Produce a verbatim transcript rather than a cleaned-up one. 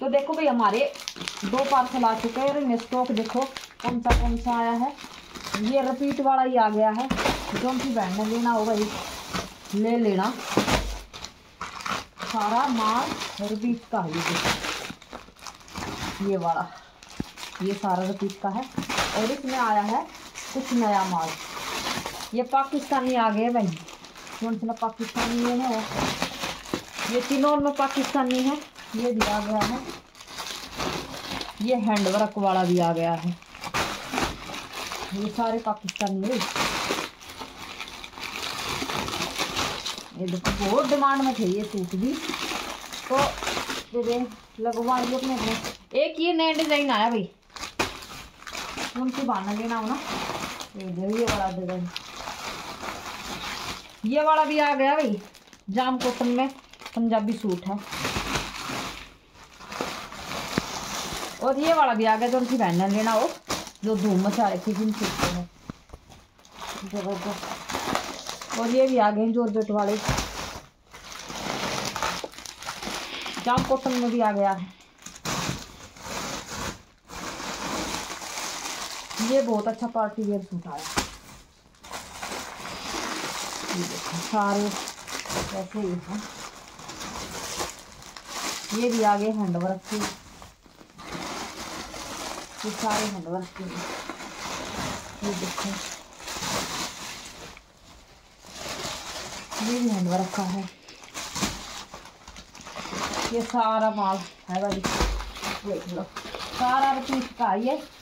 तो देखो भाई हमारे दो पार्सल आ चुके हैं और इनमें स्टॉक देखो कौन सा कौन सा आया है। ये रिपीट वाला ही आ गया है, जो भी बहन ने लेना होगा ये ले लेना। सारा माल रिपीट का है, ये देखो ये वाला, ये सारा रिपीट का है। और इसमें आया है कुछ नया माल, ये पाकिस्तानी आ गए भाई, कौन सा पाकिस्तानी ये है, ये तीनों में पाकिस्तानी है। ये भी आ गया है, ये हैंडवर्क वाला भी आ गया है, ये सारे पाकिस्तानी है। ये देखो बहुत डिमांड में थे ये सूट भी, तो ये लगवाइए अपने अपने। एक ये नया डिजाइन आया भाई, उनकी बहाना लेना हो ना, ये वाला डिजाइन, ये वाला भी आ गया भाई, जाम कॉटन में पंजाबी सूट है। और ये वाला भी आ गया, जो उनकी बहन ने लेना हो, जो धूम मचा रखी जिन सूट में जबरदस्त। और ये भी आ गए जॉर्जेट वाले, जाम कॉटन में भी आ गया है। ये बहुत अच्छा पार्टी वेयर सूट आया, ये देखो सारे ऐसे ही हैं। ये भी आ गए हैंडवर्क के, ये सारे हैंडवर्क के, ये देखो ये भी हैंडवर्क का है। ये सारा माल है भाई, देख लो सारा रिपीट का, ये